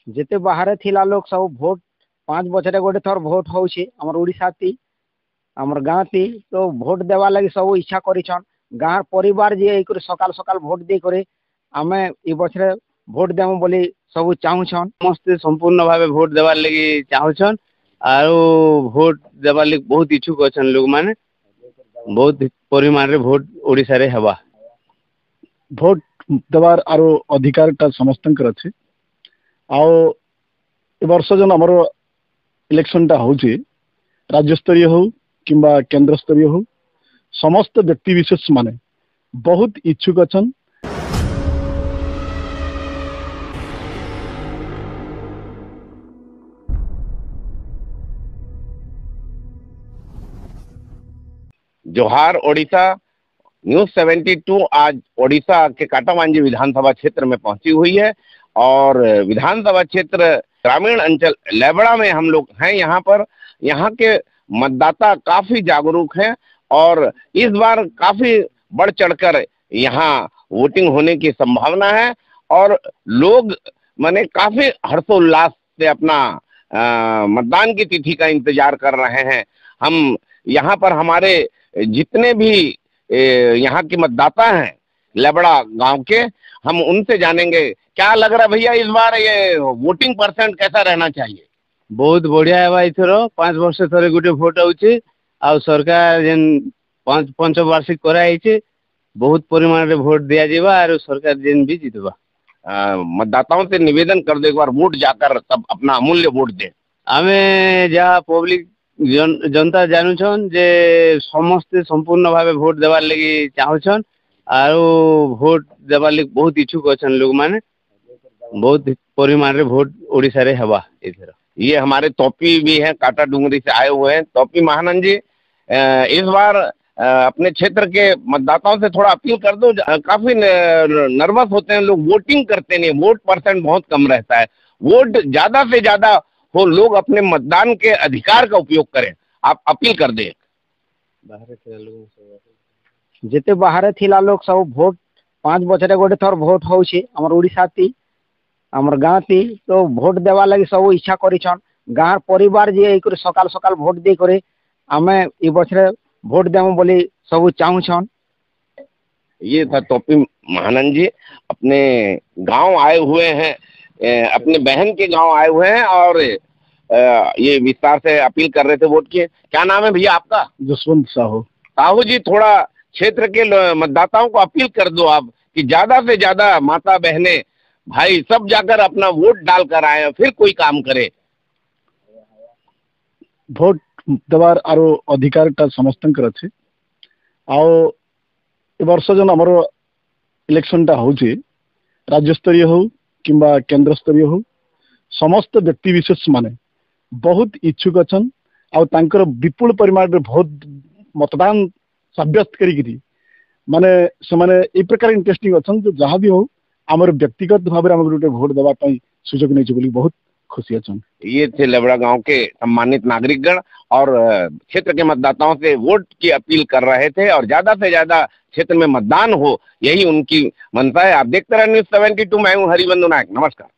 जेते बाहर थिला लोग सब भोट 5 बछरे गोटे थर भोट होउछे हमर ओडिसा ती हमर गाँव ती तो भोट देवा लगी सब इच्छा करिछन। गाँव परिवार जे एकर सकाल सकाल भोट दे करे आमे ई बछरे भोट देमु बोली सब चाहुछन। समस्ते संपूर्ण भाव भोट देवार लगी चाहुछन आरो भोट देवार लगी बहुत इच्छुक अछन लोग माने बहुत परिमाण रे भोट ओडिसा रे हेबा। भोट देवार आरो अधिकार टा समस्तंकर अछि। आओ ए वर्ष जन हमर इलेक्शन टा होउची राज्य स्तरीय हो किंबा केंद्र स्तरीय हो समस्त व्यक्ति विशेष माने बहुत इच्छुक अछन। जोहार ओडिशा न्यूज 72 आज ओडिशा के काटामांझी विधानसभा क्षेत्र में पहुंची हुई है और विधानसभा क्षेत्र ग्रामीण अंचल लेबड़ा में हम लोग हैं। यहाँ के मतदाता काफी जागरूक हैं और इस बार काफी बढ़ चढ़कर यहाँ वोटिंग होने की संभावना है और लोग माने काफी हर्षोल्लास से अपना मतदान की तिथि का इंतजार कर रहे हैं। हम यहाँ पर हमारे जितने भी यहाँ के मतदाता हैं लेबड़ा गांव के, हम उनसे जानेंगे क्या लग रहा है भैया इस बार ये वोटिंग परसेंट कैसा रहना चाहिए। बहुत बढ़िया है भाई थरो 5 वर्ष थरे गुटे भोट होउची आ सरकार जेन 5 वार्षिक कराई बहुत परिमाण रे भोट दिया जीवा और सरकार जेन भी जीतबा। मतदाताओं से निवेदन कर दे एक बार वोट जाकर सब अपना अमूल्य वोट दे। आमे जहाँ पब्लिक जनता जानुछन जे समस्ते संपूर्ण भाव भोट देवार लगी चाहुछन आरो भोट देवार लगी बहुत इच्छुक अछन लोग माने बहुत परिमाण रे भोट ओडिसा रे हेबा। इधर ये हमारे तोपी भी हैं, काटा डूंगरी से आए हुए हैं। तोपी महानंद जी, इस बार अपने क्षेत्र के मतदाताओं से थोड़ा अपील कर दो। काफी नर्वस होते हैं लोग, वोटिंग करते नहीं, वोट परसेंट बहुत कम रहता है। वोट ज्यादा से ज्यादा हो, लोग अपने मतदान के अधिकार का उपयोग करें, आप अपील कर दें। जेते बाहर थिला लोग सब भोट 5 बछरे गोटे थर भोट होउछे हमर ओडिसा ती हमर गाँव ती तो भोट देवा लगी सब इच्छा करिछन। गाँव परिवार जे एकर सकाल सकाल भोट दे करे आमे ई बछरे भोट देमु बोली सब चाहुछन। ये था तोपी महानंद जी, अपने गांव आए हुए हैं, अपने बहन के गांव आए हुए हैं और ये विस्तार से अपील कर रहे थे वोट की। क्या नाम है भैया आपका? जसवंत साहू। साहू जी, थोड़ा क्षेत्र के मतदाताओं को अपील कर दो आप कि ज्यादा से ज्यादा माता बहने भाई सब जाकर अपना वोट डाल कर आए, फिर कोई काम करे। भोट देवार आरो अधिकार टा समस्तंकर अछि। आओ ए वर्ष जन हमर इलेक्शन टा होउची राज्य स्तरीय हो किंबा केंद्र स्तरीय हो समस्त व्यक्ति विशेष माने बहुत इच्छुक अछन आ तांकर विपुल परिमाण रे भोट मतदान सब्यस्त करी माने से माने ए प्रकार इंटरेस्टिंग अछन जो जहां भी हो हमर व्यक्तिगत भाव रे हमर गुटे भोट देवा पई सुजोग नै बोली बहुत खुशी अछन। ये थे लेबड़ा गांव के सम्मानित नागरिकगण और क्षेत्र के मतदाताओं से वोट की अपील कर रहे थे और ज्यादा से ज्यादा क्षेत्र में मतदान हो, यही उनकी मनसा है। आप देखते रहे न्यूज 72, मैं हूं हरिबंधु नायक। नमस्कार।